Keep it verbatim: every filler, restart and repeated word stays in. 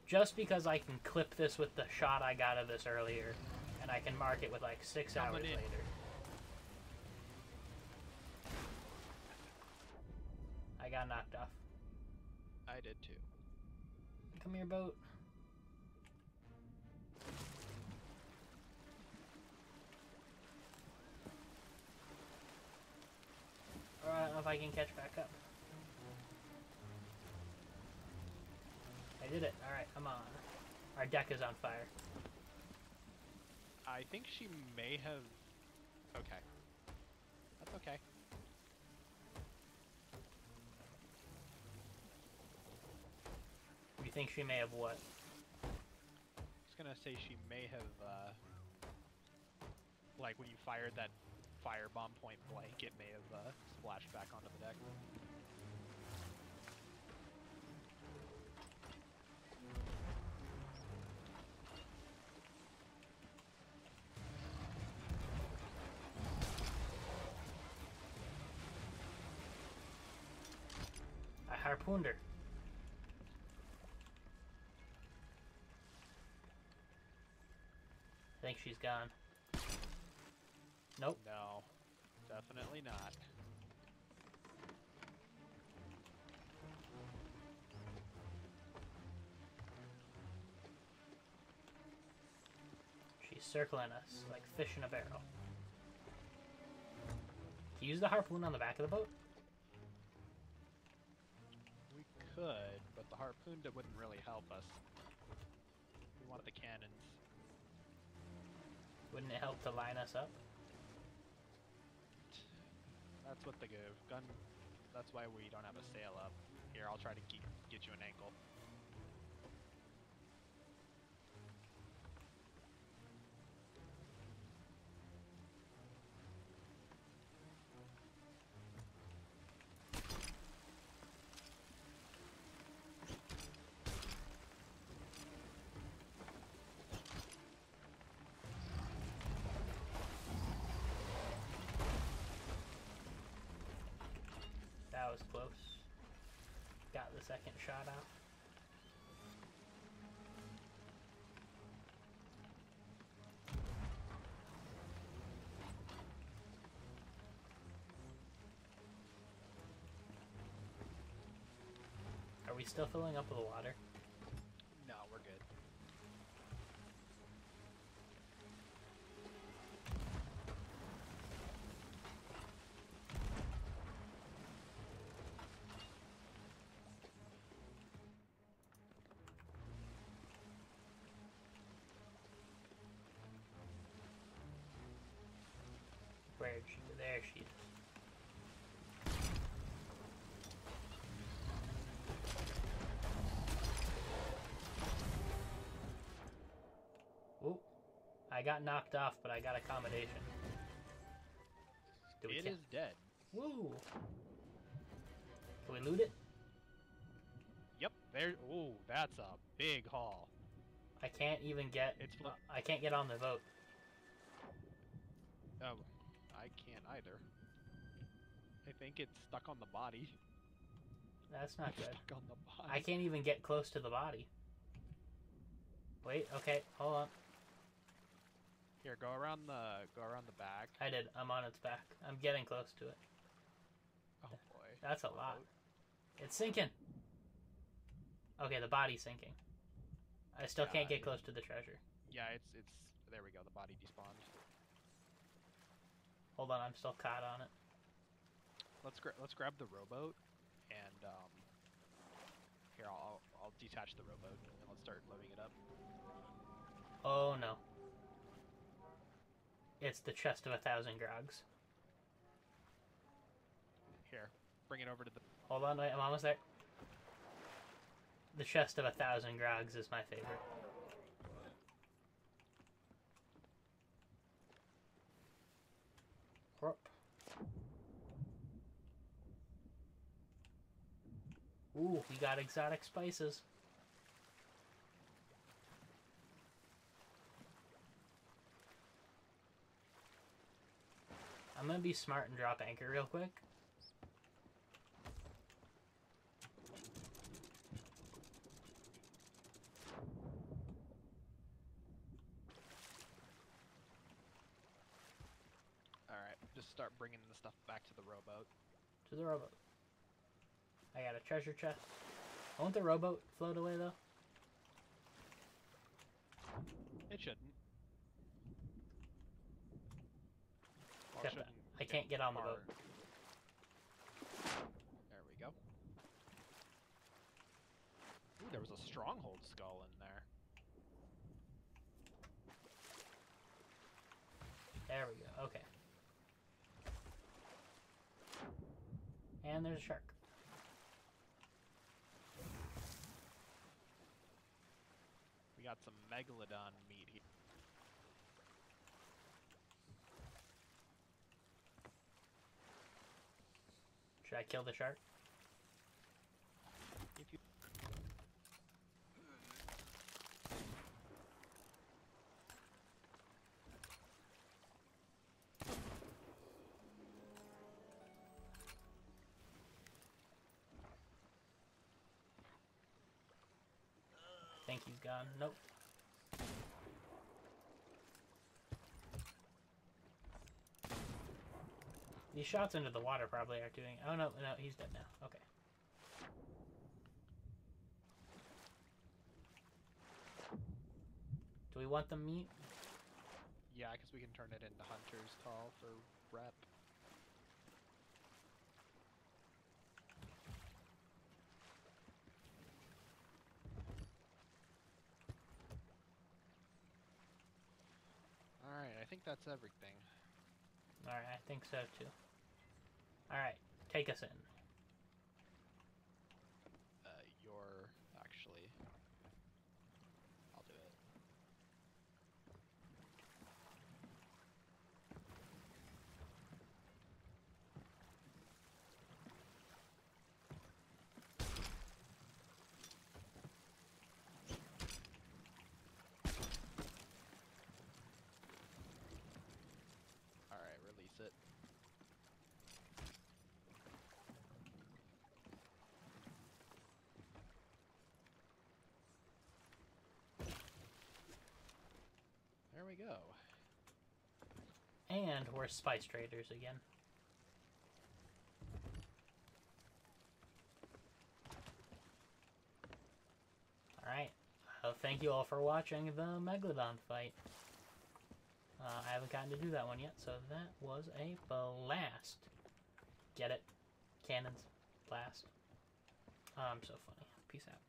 just because I can clip this with the shot I got of this earlier, and I can mark it with like six Coming hours in. later. I got knocked off. I did too. Come here, boat. Alright, I don't know if I can catch back up. I did it. Alright, come on. Our deck is on fire. I think she may have... Okay. That's okay. You think she may have what? I was gonna say she may have, uh... like, when you fired that firebomb point blank, it may have uh, splashed back onto the deck. I harpooned her. I think she's gone. Nope. No, definitely not. She's circling us like fish in a barrel. Can you use the harpoon on the back of the boat? We could, but the harpoon that wouldn't really help us. We want the cannons. Wouldn't it help to line us up? That's what the gun... That's why we don't have a sail up. Here, I'll try to keep, get you an angle. That was close. Got the second shot out. Are we still filling up with water? No, we're good. Where'd she? There she is. Ooh, I got knocked off, but I got accommodation. Do we It ca- is dead. Woo! Can we loot it? Yep, there. Ooh, that's a big haul. I can't even get. It's Uh, I can't get on the boat. Oh, I can't either. I think it's stuck on the body. That's not It's good. stuck on the body. I can't even get close to the body. Wait. Okay. Hold on. Here, go around the go around the back. I did. I'm on its back. I'm getting close to it. Oh boy, That's a Poor lot. boat. It's sinking. Okay, the body's sinking. I still Yeah, can't get it- close to the treasure. Yeah, it's it's there we go. The body despawned. Hold on, I'm still caught on it. Let's gra let's grab the rowboat and um. Here, I'll I'll detach the rowboat and let's start loading it up. Oh no. It's the chest of a thousand grogs. Here, bring it over to the. Hold on, wait, I'm almost there. The chest of a thousand grogs is my favorite. Whoop. Ooh, we got exotic spices. I'm gonna be smart and drop anchor real quick. start bringing the stuff back to the rowboat. To the rowboat. I got a treasure chest. Won't the rowboat float away, though? It shouldn't. Well, Except shouldn't I can't get on the far. boat. There we go. Ooh, there was a stronghold skull in there. There we go. Okay. And there's a shark. We got some megalodon meat here. Should I kill the shark? If you Think he's gone. Nope. These shots into the water probably are doing... Oh, no, no, he's dead now. Okay. Do we want the meat? Yeah, because we can turn it into Hunter's Call for rep. Alright, I think that's everything. Alright, I think so too. Alright, take us in. Uh, you're actually... I'll do it. Alright, release it. There we go. And we're spice traders again. Alright. Uh, thank you all for watching the Megalodon fight. Uh, I haven't gotten to do that one yet, so that was a blast. Get it? Cannons. Blast. Um, so funny. Peace out.